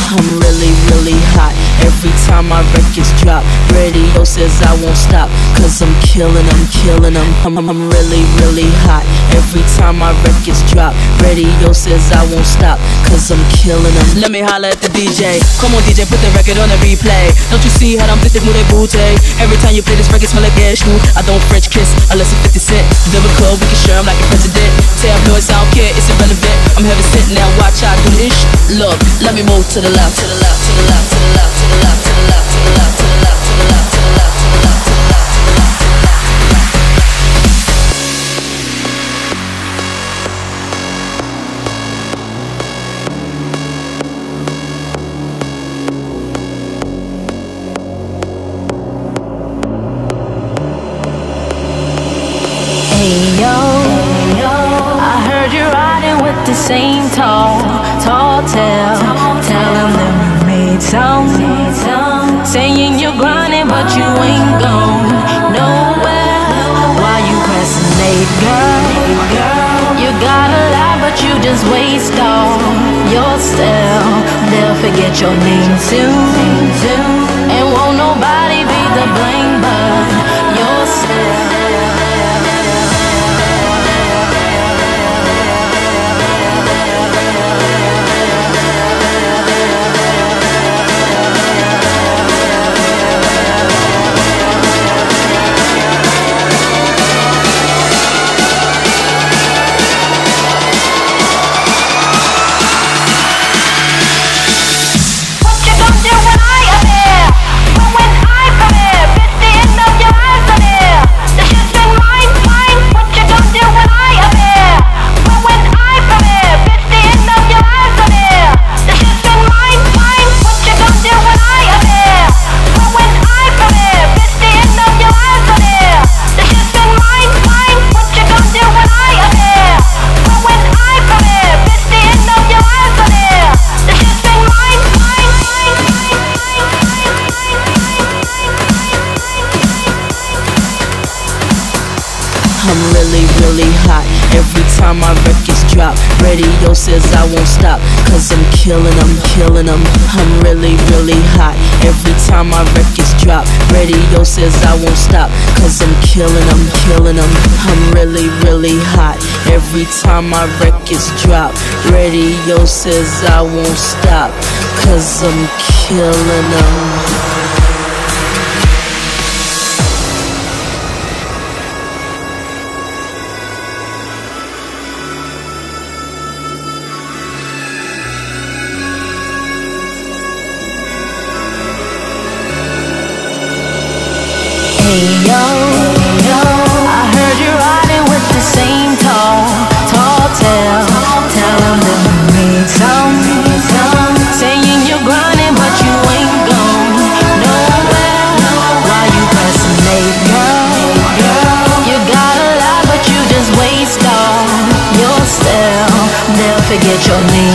I'm really, really hot every time my records drop. Radio says I won't stop, cause I'm killing them, killing them. I'm really, really hot every time my records drop. Radio says I won't stop, cause I'm killing them. Let me holler at the DJ. Come on DJ, put the record on the replay. Don't you see how I'm thinking with a booty? Every time you play this record smell like gas smooth. I don't French kiss unless it's 50 Cent. Biblical, we can share I'm like a president. Tabloids, I don't care, it's irrelevant. I'm heaven sent, now watch I do this. Look, let me move to the left, to the left, to the left, to the left, to the left, to the left, to the left, to the left, to the left, to the left, to the left, to the left, to the left. Hey yo, I heard you're riding with the same tall tale. Telling them you made some, saying you're grinding but you ain't gone nowhere. Why you procrastinate, girl? You got a lot but you just waste all yourself. They'll forget your name soon, and won't nobody be the blame but yourself. I'm really, really hot every time my records drop. Radio says I won't stop, cause I'm killing them, killing them. I'm really, really hot every time my records drop. Radio says I won't stop, cause I'm killing them, killing them. I'm really, really hot every time my records drop. Radio says I won't stop, cause I'm killing them. Hey yo, I heard you're riding with the same tall tale. Telling them you made some, saying you're grinding but you ain't gone nowhere. Why you procrastinate, girl? You got a lot but you just waste all yourself. They'll forget your name